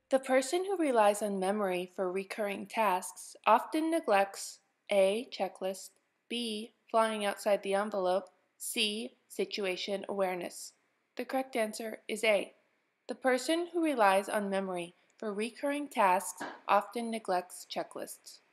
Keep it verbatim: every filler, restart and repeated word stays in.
The person who relies on memory for recurring tasks often neglects A. Checklist, B. Flying outside the envelope, C. Situation awareness. The correct answer is A. The person who relies on memory for recurring tasks often neglects checklists.